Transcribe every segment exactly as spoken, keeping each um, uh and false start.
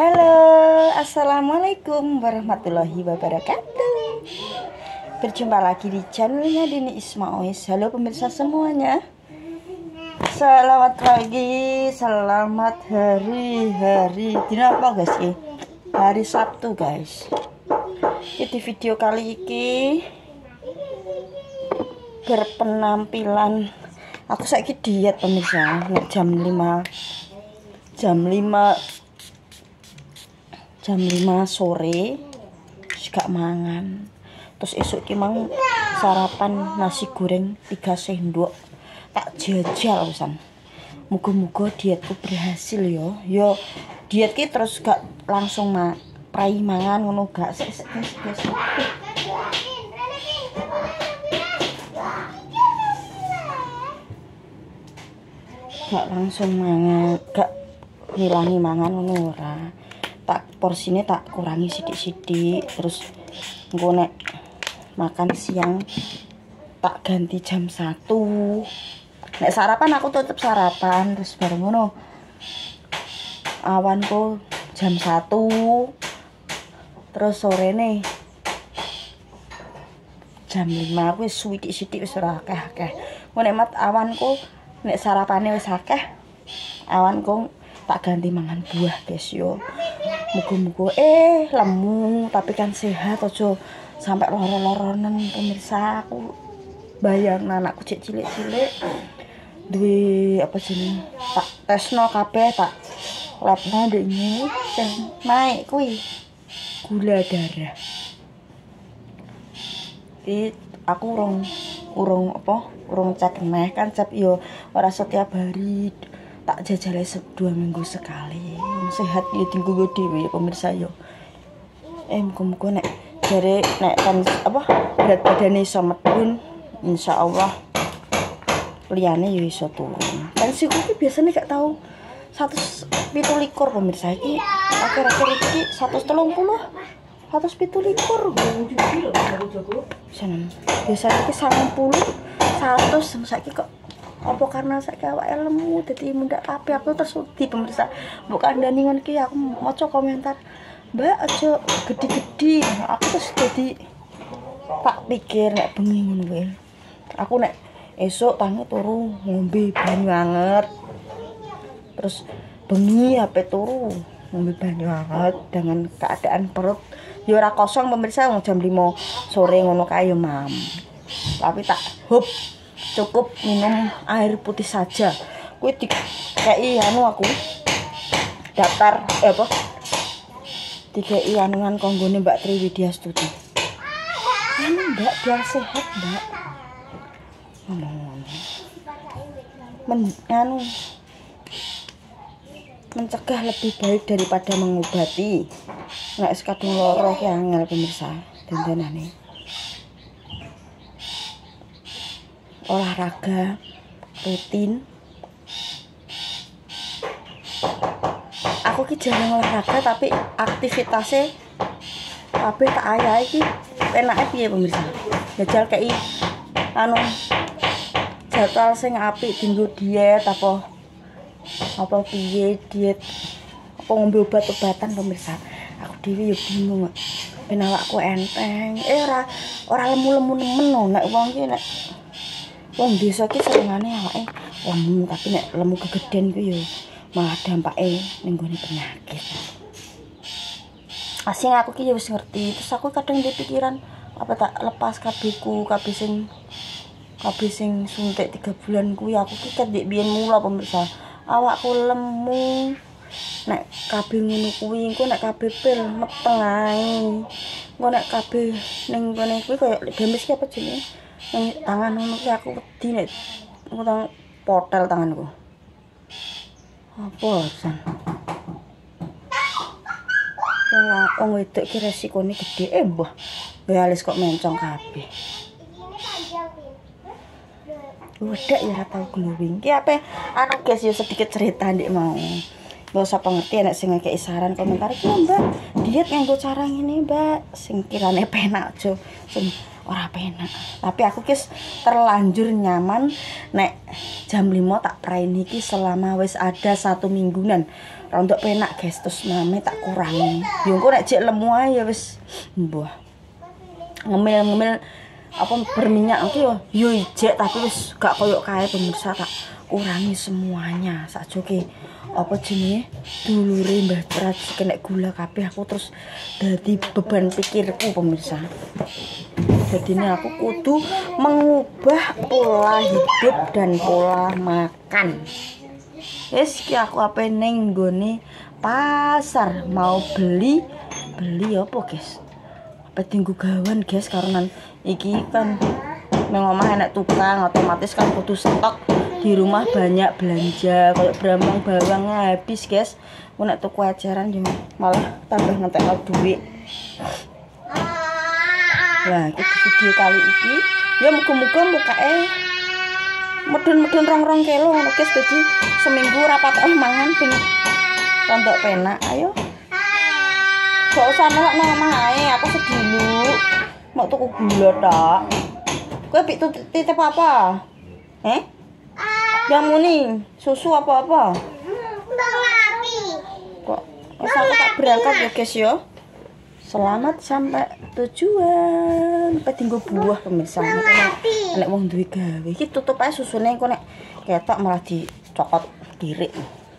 Halo, assalamualaikum warahmatullahi wabarakatuh. Berjumpa lagi di channelnya Dini Ismaois. Halo pemirsa semuanya. Selamat pagi, selamat hari-hari. Dina apa guys ya? Hari Sabtu guys. Di video kali ini berpenampilan. Aku saiki diet pemirsa. Nek jam lima jam lima jam lima sore gak mangan. Terus esok ki mang sarapan nasi goreng tiga sendok tak jajal pisan. Muga-muga dietku berhasil yo. Yo diet ki terus gak langsung ma prai mangan ngono gak sik sik guys. Gak langsung mangan, gak ngilangi mangan ngono ora. Tak porsinya tak kurangi sidik-sidik, terus engko nek makan siang tak ganti jam satu. Nek sarapan aku tetep sarapan, terus bareng ngono awanku jam satu, terus sore nih jam lima aku wis suwi-sidik wis ora akeh-akeh. Ngono nek mat awanku nek sarapane wis akeh, awanku tak ganti mangan buah guys yo. Muga-muga eh lemu tapi kan sehat, aja sampai loro-loronen pemirsa. Aku bayang anakku cek cilik-cilik duwe apa jeneng tak tesno kabeh, tak labno ndekne sing naik kuwi gula darah. Iki aku urung urung apa urung cek neh kan cek yo ora setiap hari, tak jajale dua minggu sekali. Sehat ya tinggu dhewe pemirsa yo. Eh muga-muga nek jare nek kan apa berat badane iso medun, insyaallah liyane yo iso turun. Tensiku ki biasanya gak tau seratus pitu likur pemirsa, iki akhir-akhir iki seratus telung puluh seratus pitu likur. Seneng. Biasanya iki sangang puluh seratus, saiki kok apa karena saiki awake lemu dadi mundak kabeh. Aku terus wedi pemirsa. Mbok kandhani ngon ki aku maca komentar, "Mbak aja gede-gede." Aku terus dadi tak pikir nek bengi ngono kuwi. Aku nek esuk tangi turu ngombe banyu anget. Terus bengi ape turu ngombe banyu anget dengan keadaan perut ya ora kosong pemirsa, jam lima sore ngono kae yo mam. Tapi tak hop cukup minum air putih saja. Kuwi dikei anu aku daftar eh apa dikei anuan konggone Mbak Tri Widyastuti. Anu Mbak biar sehat Mbak. Ngomong men anu mencegah lebih baik daripada mengobati. Nek sekadung loro ki angel pemirsa dandanane. Olahraga rutin. Aku ki jarang olahraga tapi aktivitasnya kabeh tak ayahe iki enake piye pemirsa. Jajal kei anu jadwal sing apik dienggo diet apa apa piye diet apa ngombe obat-obatan pemirsa. Aku dhewe yo bingung kok. Ben awakku enteng. Eh ora ora lemu-lemu nemen nek wong ki nek wong desa ki senengane awake lemu, tapi nek lemu kegeden ku yo malah dampake ning gone penyakit. Asing aku ki yo wis ngerti, terus aku kadang di pikiran apa tak lepas kabehku, kabeh sing kabeh sing suntik tiga bulan kuwi aku ki kendek biyen mula pemirsa. Awakku lemu. Nek kabeh ngono kuwi engko nek kabeh pil meteng ae. Engko nek kabeh ning gone kuwi koyo gamis ki apa jenenge? Ning tangan ngono ki aku wedi nek ngutang potel tanganku. Apa san? Ya wong wedok ki resikone gede. Eh mbah, ya alis kok mencong kabeh. Wedak ya tau glowing. Ki ape anu guys ya sedikit cerita ndik mau. Gak usah pengertian nek sing ngekeki saran komentar iki Mbak, diet nganggo cara ngene Mbak, sing kirane penak aja sing ora penak. Tapi aku kis terlanjur nyaman nek jam lima tak praini iki selama wis ada satu mingguan. rontok penak guys, terus mame tak kurangi. Yo engko nek jek lemu ae ya wis mbah. Ngemil-ngemil apa berminyak aku yo yo ijek tapi wis gak koyo kae pemirsa, Kak. Kurangi semuanya sakjoke apa jenenge dulure Mbah Praji kena gula kabeh aku terus dadi beban pikirku pemirsa. Jadi ini aku kudu mengubah pola hidup dan pola makan. Wis ki aku ape ning nggone pasar mau beli beli apa guys? Apa tinggu gawan guys karenan iki kan nang omah enek tukang otomatis kan kudu stok. Di rumah banyak belanja kayak brambang bawangnya habis guys. Aku nek tuku ajaran malah tambah ngetekno duit. Nah, itu video kali ini ya muga-muga mukake medun-medun rong-rong kilo ngono guys. Dadi seminggu rapat eh mangan ben rontok penak. Ayo. Gak usah nelok nang omah ae, aku sedulu mau tuku gula tok. Kowe pik titip apa? Eh? Jamu nih, susu apa-apa? Kok masa aku tak berangkat ya guys ya. Selamat sampai tujuan. Sampai tinggal buah pemirsa. Nek wong duwe gawe iki tutup ae susune engko nek ketok malah dicokot kirik.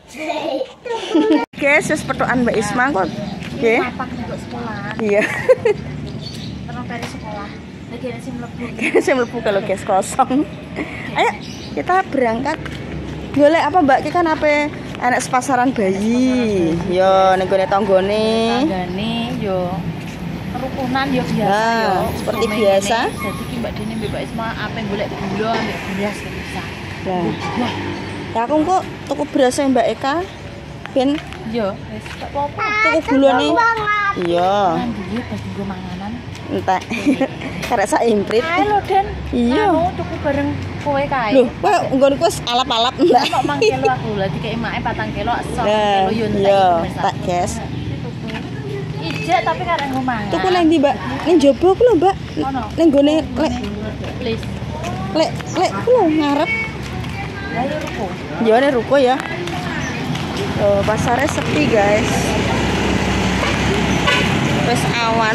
Guys, wis petukan Mbak Isma kok. Nggih. Papak untuk sekolah. Iya. Terus dari sekolah. Lagi ada sim mlebu. Sim mlebu kalau guys kosong. Ayo kita berangkat. Golek apa Mbak? Ki kan ape anak sepasaran bayi. Yo ning gone tanggane. Tanggane yo kerukunan yo biasa nah, yo. Seperti biasa. Jadi ki Mbak Dene Mbak Isma ape golek gula ambek beras bisa. Nah. Wah. Ya aku kok tuku beras Mbak Eka. Ben yo wis gak apa-apa. Tuku gulane. Iya. Nanti bagi go manganan. Entek. Karek sak imprit. Ayo lho Den. Iya. Mau tuku bareng kowe kae. Lho, kowe nggonku wis alap-alap Mbak. Kok mang kilo aku lha dikek make patang kilo sok kilo yo entek. Iya, tak guys. Ijek tapi karek ngomangan. Tuku nang ndi Mbak? Ning njaba ku lho Mbak. Ning gone lek. Please. Lek lek ku lho ngarep. Lah yo ruko. Yo nek ruko ya. Oh, pasarnya sepi guys. Wes awan.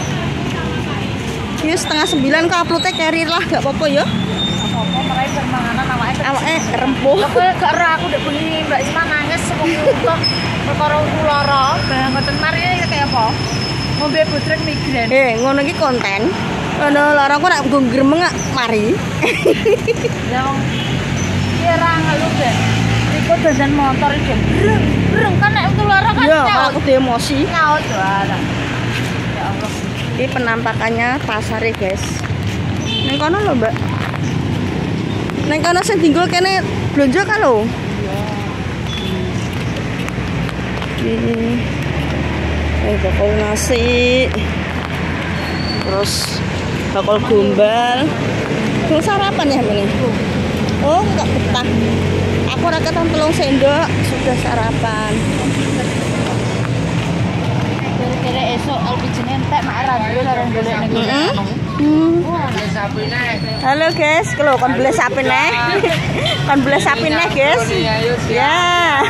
Ini setengah sembilan ke uploadnya carrier lah, gak apa-apa ya. Apa-apa, mereka bermanganan awake. Awake rempuh. Aku gak ora aku ndek bunyi Mbak Isma nangis wong untuk perkara lara, barang ngoten mari kayak apa? Ngombe butrek migren. Eh, ngono iki konten. Ono lara kok nek nggo gremeng mari. Ya wong kira ngelu deh. Iku dandan motor iki. Breng, breng kan nek lara kan. Ya, aku emosi. Nyaut wae. Ya Allah. Ini penampakannya pasar ya guys. Neng kono lho Mbak. Neng kono sing dinggo kene blonjo kan lho. Iya. Ini bakul nasi. Terus bakul gombal. Terus sarapan ya ini. Oh enggak betah. Aku raketan telung sendok sudah sarapan. Kira esok albijine entek mak radio karo golek ning ngene. Halo guys, kalau kon beli sapi neh. Kon beli sapi neh guys. Ya.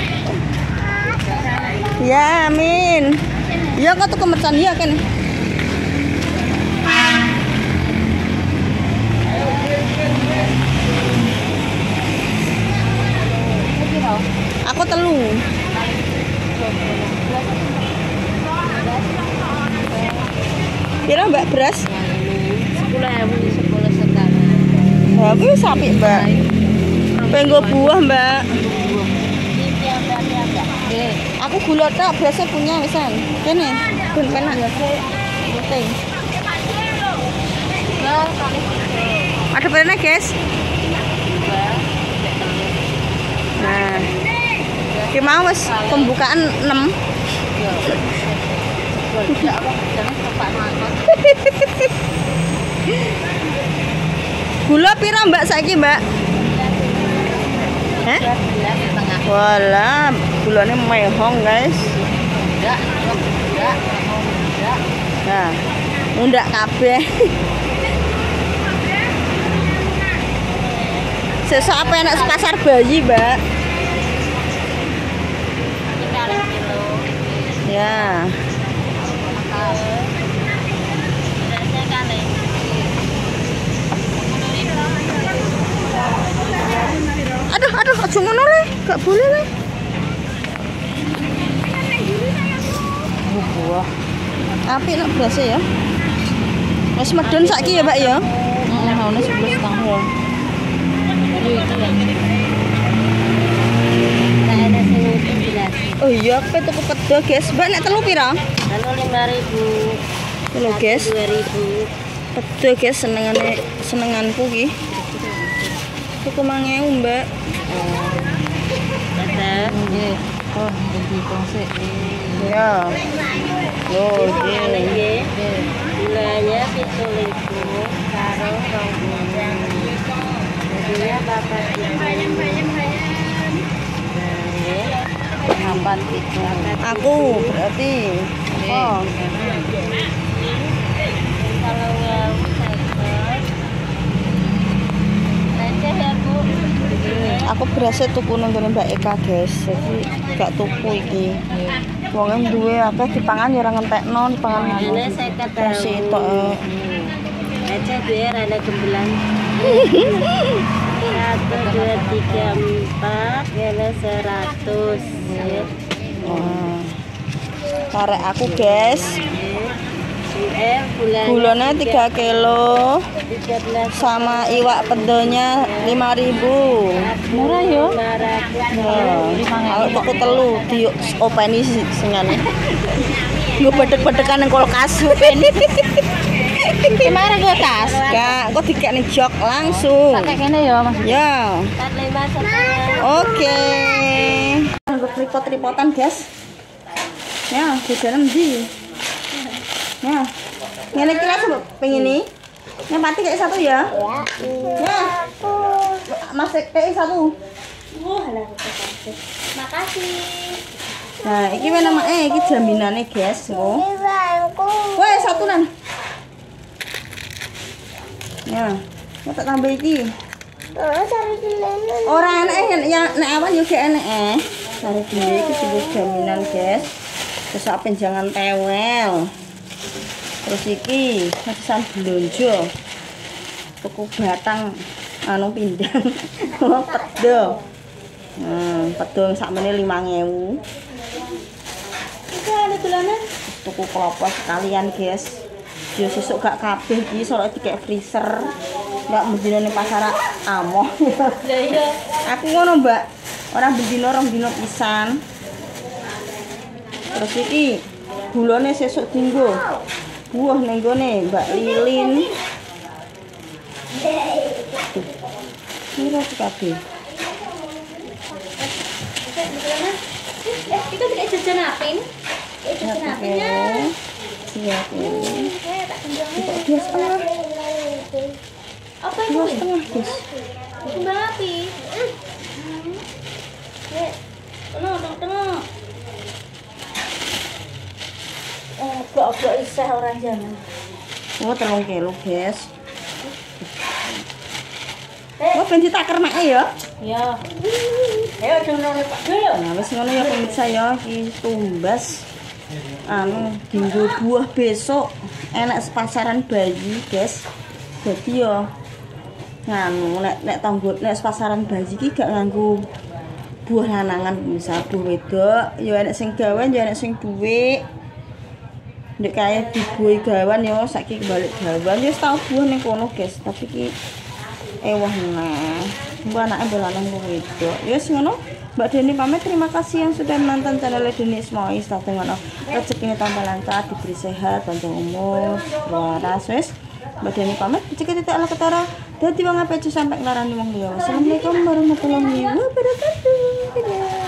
Ya, amin. Ya kok tuku mercon ya kan. Aku telu. Kira Mbak beras? sepuluh ribu, sepuluh setengah. Nah, aku sapi Mbak. Penggo buah Mbak. Aku gula tak berasnya punya misalnya. Kene, ben penak. Penting. Ada berapa guys? Nah, gimana mas pembukaan enam? Gula pira Mbak saiki Mbak? Hah? Walah, gulanya mehong guys. Nah, mundak kabeh. Sesuk apa enak pasar bayi Mbak? Ya. Aduh, aduh, aja ngono le, gak boleh le. Oh, buah. Apik nek berasa ya. Wis medun saiki ya, Mbak ya. Heeh, ono sebelas setengah ya. Oh iya, aku tuku pedo, guys. Mbak nek telu pira? Telu lima ribu. Telu, guys. dua ribu. Pedo, guys, senengane senenganku iki. Tuku mang ewu, Mbak. Ada. Nggih. Oh, jadi konsep. Ya. Loh, Ini iki. gulanya pitu ribu karo rong bulan. Jadinya bapak bayam bayam bayam. Hambat pitu. Aku berarti. Oh. Kalau yang seket, receh ya Bu. Aku berasa tuku nang ngene Mbak Eka, guys. Jadi gak tuku iki. Wong duwe akeh dipangan ya ora ngentekno, dipangan. Ini saya kata Si tok. receh biar ada gembelan. Satu dua tiga empat, ini seratus. Wah. Karek aku, guys. Eh, bulan Gulanya tiga kilo tiga belas sama iwak pedonya lima ribu. Murah ya? Kalau tuku telu di openi singane. Gue bedek-bedekan nang kulkas openi. Gimana gue tas? Gak, kok dikek jok langsung. pakai kene ya Mas. Ya. empat lima setengah. Oke. Gue tripod-tripodan, guys. Ya, jajanan ndi? Ya. Ngene iki lah pengen ini. Yang pati kayak satu ya? Ya. Mas kayak satu. Wah, lah makasih. Makasih. Nah, iki mana nama eh iki jaminannya, guys. Oh. Woi, satu nan. Ya. Ya tak tambah iki. Ora enek yang nek awan yo gak enek eh. Cari dhewe iki sebuah jaminan, guys. Terus apa jangan tewel. Terus iki pesan belanja. Tuku batang anu pindang. Pedo. Hmm, pedo sakmene lima ewu. Iki ana dolanan. Tuku klopo sekalian, guys. Yo sesuk gak kabeh iki soalnya dikek freezer. Enggak mendino ning pasar amoh. Lah iya. Aku ngono, Mbak. Ora bendino rong dino pisan. Terus iki gulane sesuk dinggo. Buah ning gone Mbak Lilin. Mira kabeh. Eh, itu tidak jajan apa ini? Eh, jajan apa ya? Siap ini. Eh, tak kembang. Kok dua setengah? Apa itu? Dua setengah, guys. Kembang api. Eh, tengok, tengok, tengok. Eh, blok-blok iseh orang jangan. Oh, telung kilo, guys. Oh, ben ditaker mek ya. Ya. Ayo dengono Pak dulu. Nah, wis ngono ya pemirsa ya, iki tumbas anu dinggo buah besok enak sepasaran bayi, guys. Jadi ya nganu nek nek tanggo nek sepasaran bayi iki gak nganggo buah lanangan, misal buah wedok, ya enak sing gawan, ya enak sing duwe. Nek kaya dibuhi gawan ya saiki balik gawan ya tau buah ning kono, guys. Tapi iki ewah nah. Mbak anaknya belanan wedok. Ya wis ngono. Mbak Deni pamit, terima kasih yang sudah menonton channel Deni Ismois. Satu ngono. Rezekine tambah lancar, diberi sehat, panjang umur, waras wis. Mbak Deni pamit, cekit titik ala ketara. Dadi wong apik sampai nglarani wong liya. Wassalamualaikum warahmatullahi wabarakatuh. Dadah.